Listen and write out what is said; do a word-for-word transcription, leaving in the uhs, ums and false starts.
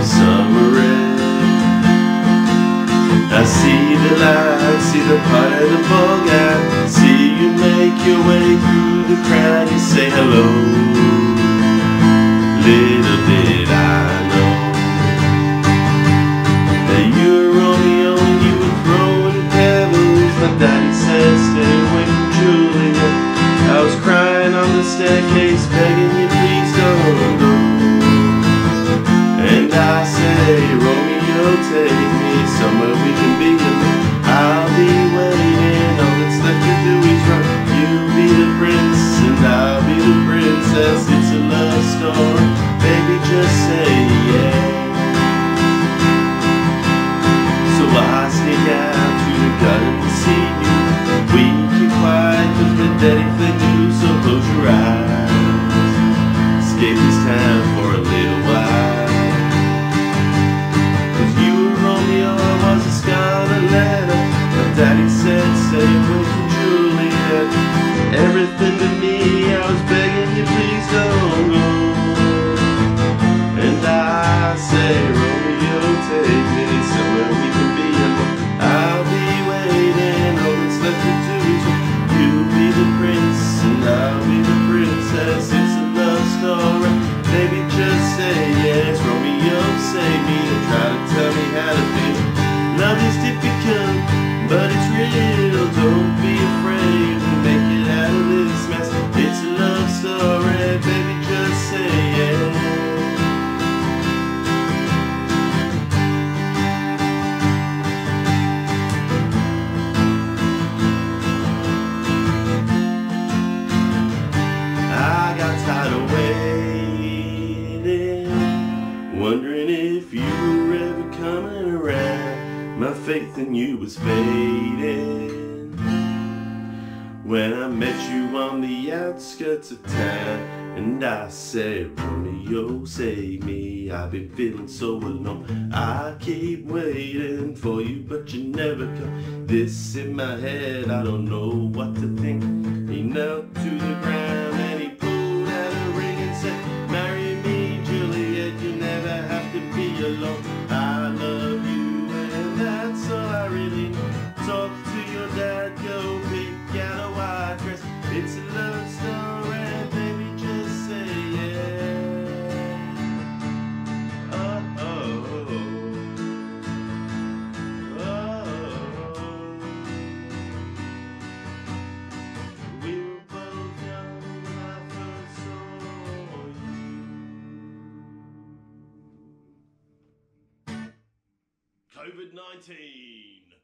summer rain. I see the light, see the part of the ball gap, see you make your way through the crowd. You say hello. Little did I know that you were Romeo and you were throwing pebbles. My daddy said stay away from Juliet. I was crying on the staircase begging you please don't go. And I say Romeo take me somewhere we can be alone. I'll be waiting, all that's left to do is run. You be the prince and I'll be the princess. It's a love story, baby just say yeah. So I sneak out to the gutter to see you. We keep quiet cause the daddy flick you, so close your eyes. Escape this town for a little while. Cause you were Romeo, I was a scarlet letter. My daddy said stay away from Juliet. Everything to me, I was begging you please don't go. And I say Romeo take me somewhere we can be alone. I'll be waiting, all that's left to do is you be the prince and I'll be the princess. It's a love story, baby just say yes. Romeo save me and try to tell me how to feel. Love is difficult, but it's real. Don't be afraid to make it out of this mess. It's a love story, baby just say yes. I got tired of waiting, wondering if you were ever coming around. My faith in you was fading when I met you on the outskirts of town. And I said, Romeo, save me, I've been feeling so alone. I keep waiting for you, but you never come. This in my head, I don't know what to think. He knelt to the ground and he pulled out a ring and said, marry me, Juliet, you never have to be alone. I love you and that's all I really know. Talk to your dad, go pick out a white dress. It's a love story, baby, just say yeah. Oh, oh, oh, oh. We were both young when I first saw you. COVID nineteen.